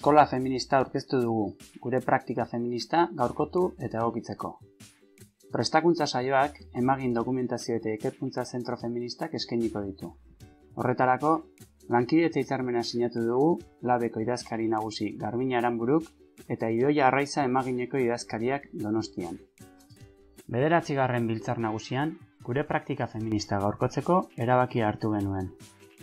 Eskola feminista aurkeztu dugu, gure praktika feminista gaurkotu eta egokitzeko. Prestakuntza saioak emagin dokumentazio eta ikerkuntza zentro feministak eskainiko ditu. Horretarako, lankidetza hitzarmena sinatu dugu Labeko idazkari nagusi Garbiñe Aranburuk eta Idoia Arraiza emagineko idazkariak Donostian. 9. biltzar nagusian, gure praktika feminista gaurkotzeko erabakia hartu genuen.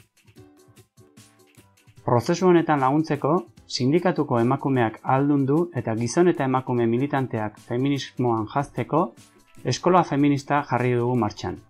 Prozesu honetan laguntzeko, sindikatuko emakumeak ahaldundu eta gizon eta emakume militanteak feminismoan janzteko eskola feminista jarri dugu martxan.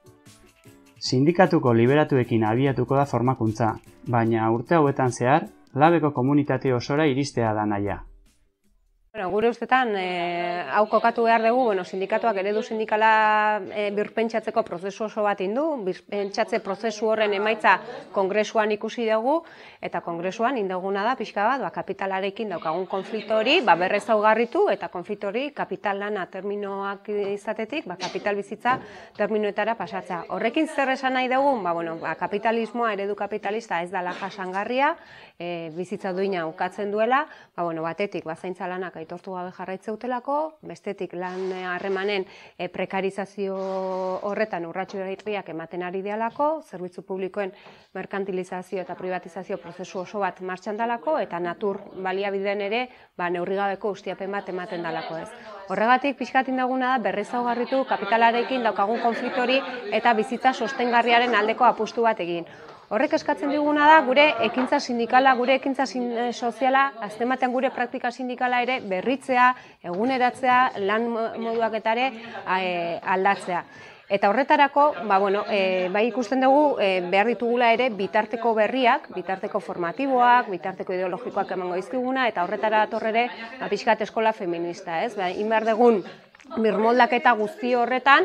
Sindikatuko liberatuekin abiatuko da formakuntza, baina urte hauetan zehar, Labeko komunitate osora iristea da nahia. Gure ustetan, hau kokatu behar dugu, sindikatuak eredu sindikala birpentsatzeko prozesu oso bat indu, birpentsatze prozesu horren emaitza kongresuan ikusi dugu, eta kongresuan induguna da pixka bat, kapitalarekin daukagun konflikto hori, berrezaugarritu eta konflikto hori kapital lana terminoak izatetik, kapital bizitza terminoetara pasatza. Horrekin zer esan nahi dugu, kapitalismoa, eredu kapitalista ez dela jasangarria, bizitza duina ukatzen duela, batetik zaintza lanak aitortu gabe jarraitze utelako, bestetik lan harremanen prekarizazio horretan urratxo eraitriak ematen ari dialako, zerbitzu publikoen merkantilizazio eta privatizazio prozesu oso bat martxan dalako, eta natur baliabideen ere neurrigabeko ustiapen bat ematen dalako ez. Horregatik pixkatin daguna da berrezaugarritu kapitalarekin daukagun konfliktori eta bizitza sostengarriaren aldeko apustu bat egin. Horrek eskatzen diguna da gure ekintza sindikala, gure ekintza soziala, azken batean gure praktika sindikala ere berritzea, eguneratzea, lan moduak eta ere aldatzea. Eta horretarako, bai ikusten dugu behar ditugula ere bitarteko berriak, bitarteko formatiboak, bitarteko ideologikoak emango dizkiguna, eta horretara datorrere pixkat eskola feminista, ez? Inbar dugun birmoldaketa guzti horretan,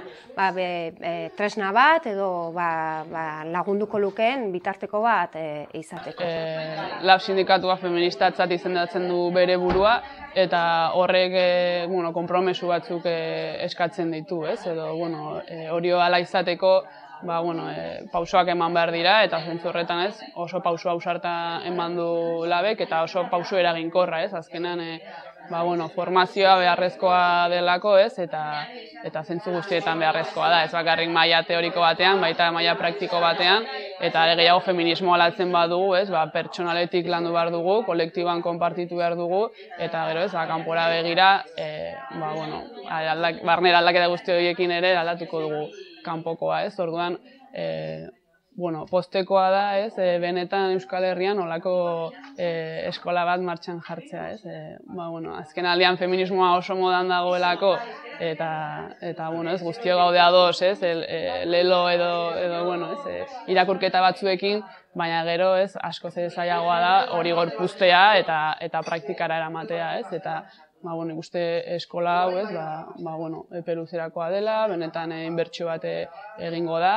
tresna bat edo lagunduko lukeen bitarteko bat izateko. Lab sindikatua feministatzat izendatzen du bere burua, eta horrek konpromesu batzuk eskatzen ditu, ez? Edo hori hala izateko pausoak eman behar dira, eta zentzu horretan ez, oso pauso ausarta eman du Labek, eta oso pauso eraginkorra, ez? Azkenean formazioa beharrezkoa delako, ez? Eta zentzu guztietan beharrezkoa da, ez bakarrik maila teoriko batean, baita maila praktiko batean, eta gehiago feminismoa alatzen badugu, ez? Pertsonaletik landu behar dugu, kolektiboan konpartitu behar dugu, eta gero ez, kanpora begira, barnera aldaketa guzti horiekin ere aldatuko dugu kanpokoa, ez? Orduan, postekoa da, ez, benetan Euskal Herrian olako eskola bat martxan jartzea, ez. Azken aldian feminismoa oso modan dagoelako, eta guztio gaude ados, ez, lelo edo irakurketa batzuekin, baina gero, ez, asko zailagoa da hori gorpuztea eta praktikara eramatea, ez, eta ikuste eskola hau, ez, epe luzerakoa dela, benetan inbertsio bat egingo da,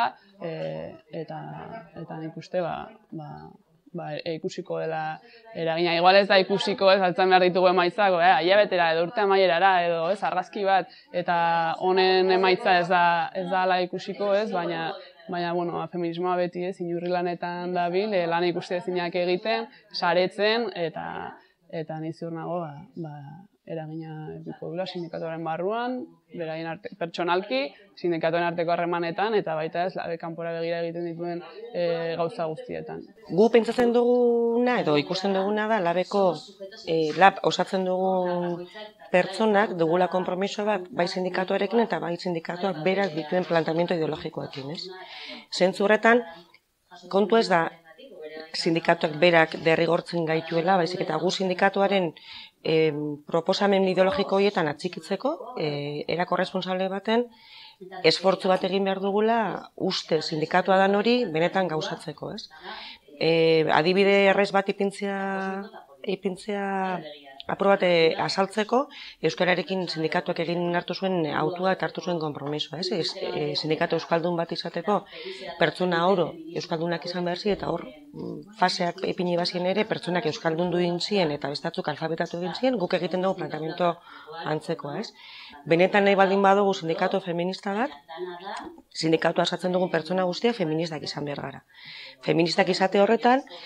eta nik uste ikusiko dela eragina. Igual ez da ikusiko, ez, altzan behar ditugu emaitzako, hilabetera edo urte amaierara edo argazki bat, eta honen emaitza ez da ala ikusiko, ez, baina feminismoa beti ez, inurri lanetan dabil, lan ikuste ezinak egiten, saretzen, eta niziur nago, eragina edukiko dula sindikatuaren barruan, beraien pertsonalki, sindikatuen arteko harremanetan, eta baita ez, Labe kanpora begira egiten dituen gauza guztietan. Gu pentsatzen duguna, edo ikusten duguna da, Lab osatzen dugun pertsonak dugula konpromiso bat, bai sindikatuarekin eta bai sindikatuak berak dituen planteamiento ideologikoekin, ez? Zentzu horretan, kontu ez da, sindikatuak berak derrigortzen gaituela, baizik eta gu sindikatuaren proposamen ideologiko horietan atxikitzeko, era korresponsable baten, esfortzu bat egin behar dugula uste sindikatua dan hori benetan gauzatzeko, ez? Adibide errez bat ipintzea apur bat azaltzeko, Euskararekin sindikatuak egin hartu zuen autua eta hartu zuen konpromisoa, ez? Sindikatu euskaldun bat izateko pertsona oro euskaldunak izan behar zi, eta hor faseak ipini bazien ere pertsonak euskaldundu egin zien eta bestatzuk alfabetatu egin zien, guk egiten dugu planteamiento antzekoa, ez? Benetan nahi baldin badugu sindikatu feminista bat, sindikatu asatzen dugun pertsona guztia feministak izan behar gara. Feministak izate horretan,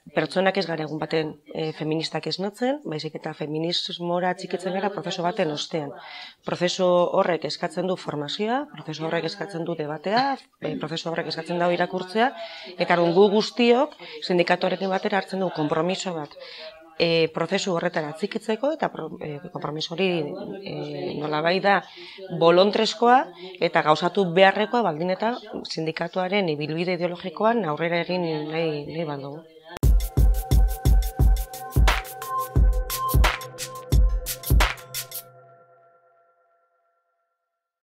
pertsonak ez gara egun baten feministak esnatzen, baizik eta feminismora txikitzen gara prozesu baten ostean. Prozesu horrek eskatzen du formazioa, prozesu horrek eskatzen du debatea, prozesu horrek eskatzen du irakurtzea, eta gu guztiok sindikatuarekin batera hartzen du konpromiso bat prozesu horretara atzikitzeko, eta konpromiso hori nolabait da bolontreskoa eta gauzatu beharrekoa baldin eta sindikatuaren ibilbide ideologikoan aurrera egin nahi badugu.